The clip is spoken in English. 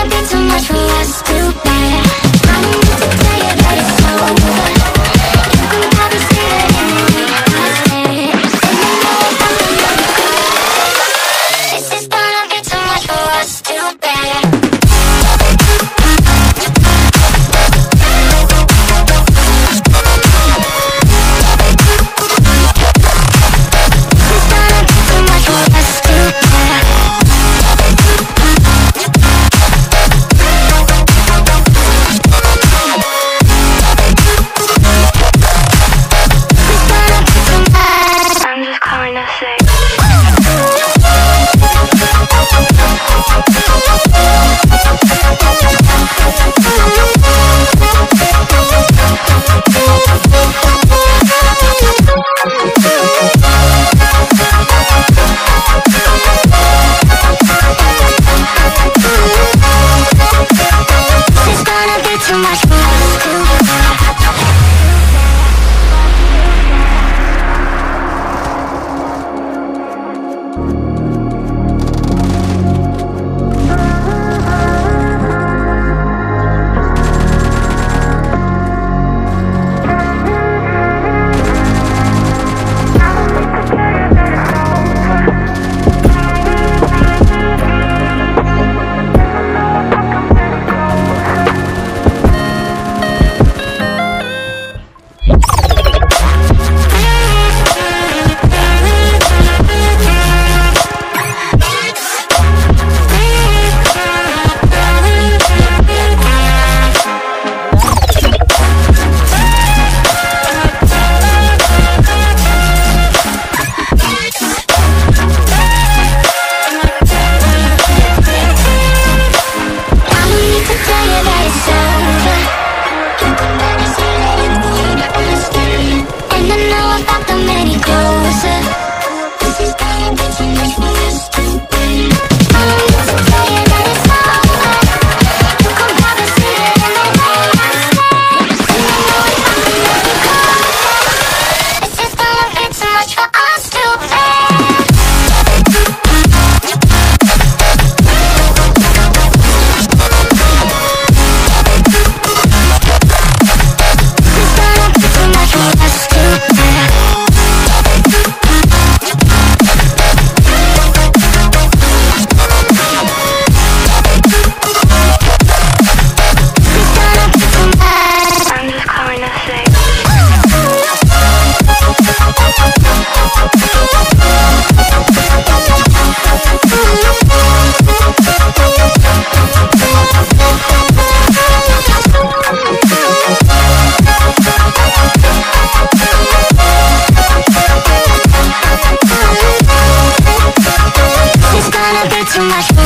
gonna be too much for us to bear. I don't need to tell you that it's over. You can probably see it in me, I stare. And you know I'm gonna let you go. This is gonna be too much for us to bear. Too much.